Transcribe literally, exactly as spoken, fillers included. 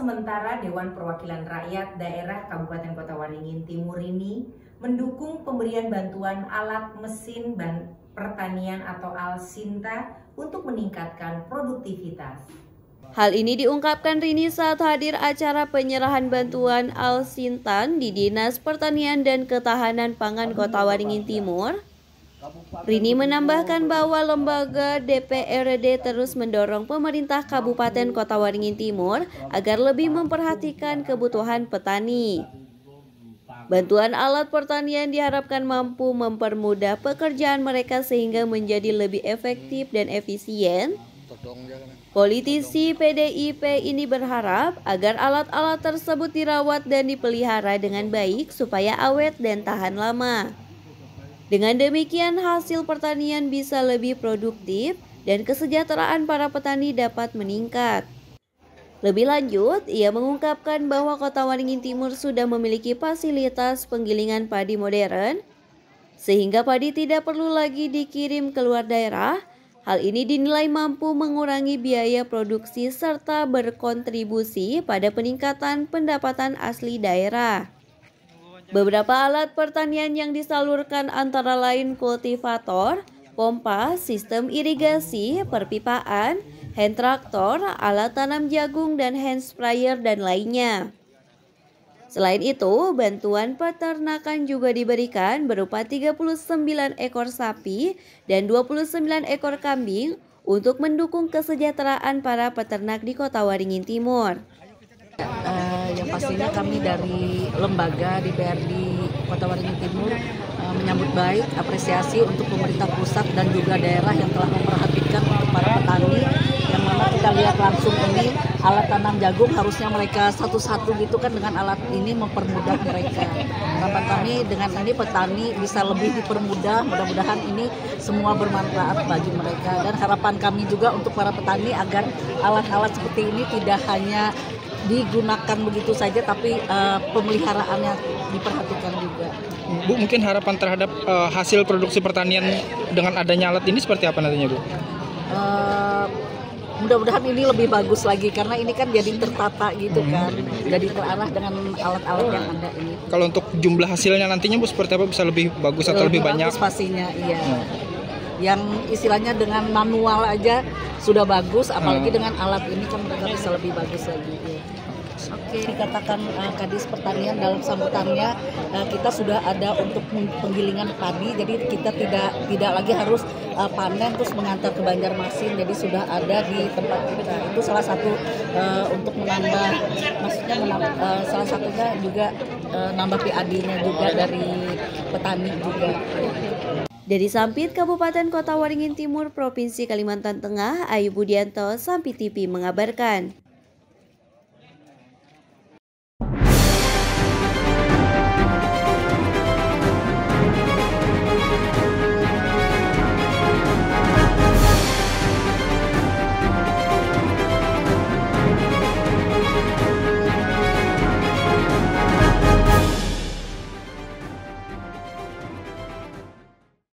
sementara Dewan Perwakilan Rakyat Daerah Kabupaten Kota Waringin Timur ini mendukung pemberian bantuan alat mesin ban pertanian atau Alsinta untuk meningkatkan produktivitas. Hal ini diungkapkan Rini saat hadir acara penyerahan bantuan Alsintan di Dinas Pertanian dan Ketahanan Pangan Kota Waringin Timur. Rini menambahkan bahwa lembaga D P R D terus mendorong pemerintah Kabupaten Kota Waringin Timur agar lebih memperhatikan kebutuhan petani. Bantuan alat pertanian diharapkan mampu mempermudah pekerjaan mereka sehingga menjadi lebih efektif dan efisien. Politisi P D I P ini berharap agar alat-alat tersebut dirawat dan dipelihara dengan baik supaya awet dan tahan lama. Dengan demikian hasil pertanian bisa lebih produktif dan kesejahteraan para petani dapat meningkat. Lebih lanjut, ia mengungkapkan bahwa Kota Waringin Timur sudah memiliki fasilitas penggilingan padi modern, sehingga padi tidak perlu lagi dikirim keluar daerah. Hal ini dinilai mampu mengurangi biaya produksi serta berkontribusi pada peningkatan pendapatan asli daerah. Beberapa alat pertanian yang disalurkan antara lain kultivator, pompa, sistem irigasi, perpipaan, hand traktor, alat tanam jagung, dan hand sprayer dan lainnya. Selain itu, bantuan peternakan juga diberikan berupa tiga puluh sembilan ekor sapi dan dua puluh sembilan ekor kambing untuk mendukung kesejahteraan para peternak di Kota Waringin Timur. Uh, yang pastinya kami dari lembaga D P R D Kota Waringin Timur uh, menyambut baik apresiasi untuk pemerintah pusat dan juga daerah yang telah memperhatikan untuk para petani, yang mana kita lihat langsung ini alat tanam jagung harusnya mereka satu-satu gitu kan, dengan alat ini mempermudah mereka. Harapan kami dengan ini petani bisa lebih dipermudah, mudah-mudahan ini semua bermanfaat bagi mereka, dan harapan kami juga untuk para petani agar alat-alat seperti ini tidak hanya digunakan begitu saja, tapi uh, pemeliharaannya diperhatikan juga. Bu, mungkin harapan terhadap uh, hasil produksi pertanian dengan adanya alat ini seperti apa nantinya, Bu? Uh, mudah-mudahan ini lebih bagus lagi, karena ini kan jadi tertata gitu kan, hmm. jadi terarah dengan alat-alat yang ada ini. Kalau untuk jumlah hasilnya nantinya, Bu, seperti apa? Bisa lebih bagus atau lebih, lebih banyak? Bagus pastinya, iya. Hmm. Yang istilahnya dengan manual aja sudah bagus, apalagi hmm. dengan alat ini kan mereka bisa lebih bagus lagi. Ya. Oke, dikatakan uh, Kadis Pertanian dalam sambutannya, uh, kita sudah ada untuk penggilingan padi, jadi kita tidak tidak lagi harus uh, panen terus mengantar ke Banjarmasin, jadi sudah ada di tempat kita. Itu salah satu uh, untuk menambah, maksudnya menambah, uh, salah satunya juga uh, nambah P A D-nya juga dari petani juga. Dari Sampit, Kabupaten Kota Waringin Timur, Provinsi Kalimantan Tengah, Ayu Budianto, Sampit T V mengabarkan.